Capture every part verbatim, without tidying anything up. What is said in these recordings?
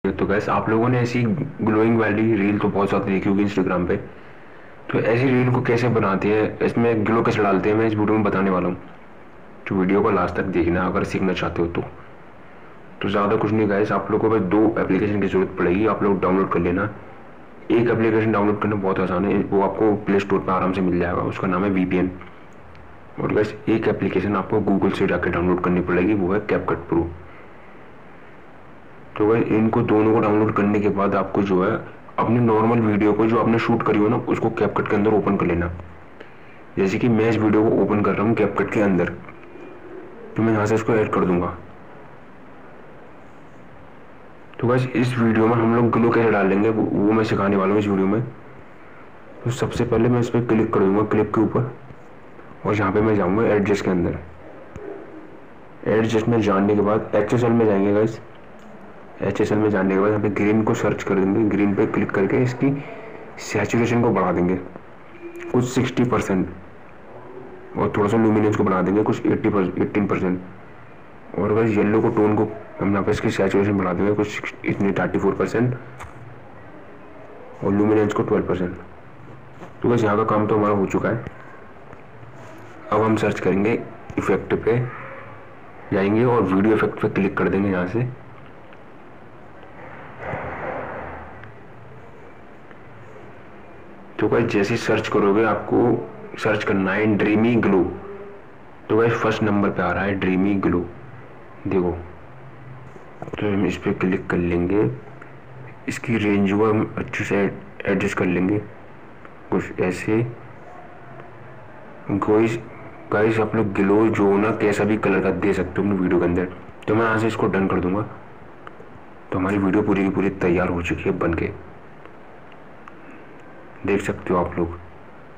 तो गैस आप लोगों ने ऐसी ग्लोइंग वाली रील तो बहुत ज़्यादा देखी होगी इंस्टाग्राम पे। तो ऐसी रील को कैसे बनाते हैं, इसमें ग्लो कैसे डालते हैं, मैं इस वीडियो में बताने वाला हूँ। तो वीडियो को लास्ट तक देखना अगर सीखना चाहते हो तो तो ज़्यादा कुछ नहीं गैस, आप लोगों को बस दो एप्लीकेशन की ज़रूरत पड़ेगी, आप लोग डाउनलोड कर लेना। एक एप्लीकेशन डाउनलोड करना बहुत आसान है, वो आपको प्ले स्टोर पर आराम से मिल जाएगा, उसका नाम है वी पी एन। और गैस एक एप्लीकेशन आपको गूगल से जाकर डाउनलोड करनी पड़ेगी, वो है कैपकट प्रो। तो वह इनको दोनों को डाउनलोड करने के बाद आपको जो है अपनी नॉर्मल वीडियो को जो आपने शूट करी हो ना, उसको कैपकट के अंदर ओपन कर लेना। जैसे कि मैं इस वीडियो को ओपन कर रहा हूँ कैपकट के अंदर, तो मैं यहाँ से इसको ऐड कर दूंगा। तो बस इस वीडियो में हम लोग ग्लो कैसे डालेंगे वो, वो मैं सिखाने वाला हूँ इस वीडियो में। तो सबसे पहले मैं इस पर क्लिक कर दूंगा, क्लिप के ऊपर, और यहाँ पे मैं जाऊँगा एडजस्ट के अंदर। एडजस्ट में जाने के बाद एच एस एल में जाएंगे गाइस। एच एस एल में जाने के बाद यहाँ पे ग्रीन को सर्च कर देंगे, ग्रीन पे क्लिक करके इसकी सैचुरेशन को बढ़ा देंगे कुछ सिक्सटी परसेंट, और थोड़ा सा लुमिनेंस को बढ़ा देंगे कुछ एट्टी परसेंट एट्टीन परसेंट। और बस येलो को टोन को हम यहाँ पे इसकी सैचुरेशन बढ़ा देंगे कुछ इतनी थर्टी फोर परसेंट, और लुमिनेंस को ट्वेल्व परसेंट। तो बस यहाँ का काम तो हमारा हो चुका है। अब हम सर्च करेंगे, इफेक्ट पे जाएंगे और वीडियो इफेक्ट पे क्लिक कर देंगे यहाँ से। तो भाई जैसे ही सर्च करोगे आपको सर्च करना है ड्रीमी ग्लो। तो भाई फर्स्ट नंबर पे आ रहा है ड्रीमी ग्लो, देखो। तो हम इस पर क्लिक कर लेंगे, इसकी रेंज को हम अच्छे से एडजस्ट कर लेंगे कुछ ऐसे। गाइस गाइस आप लोग ग्लो जो ना कैसा भी कलर का दे सकते हो अपनी वीडियो के अंदर। तो मैं यहाँ से इसको डन कर दूंगा। तो हमारी वीडियो पूरी की पूरी तैयार हो चुकी है बन के, देख सकते हो आप लोग।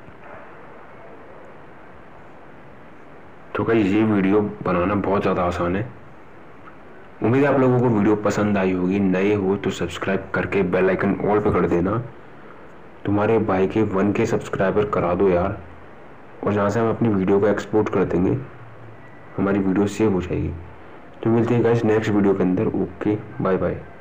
तो गाइस ये वीडियो बनाना बहुत ज़्यादा आसान है। उम्मीद है आप लोगों को वीडियो पसंद आई होगी। नए हो तो सब्सक्राइब करके बेल आइकन ऑल पे कर देना। तुम्हारे भाई के वन के सब्सक्राइबर करा दो यार, और जहाँ से हम अपनी वीडियो को एक्सपोर्ट कर देंगे हमारी वीडियो सेव हो जाएगी। तो मिलते हैं गाइस नेक्स्ट वीडियो के अंदर। Okay bye bye.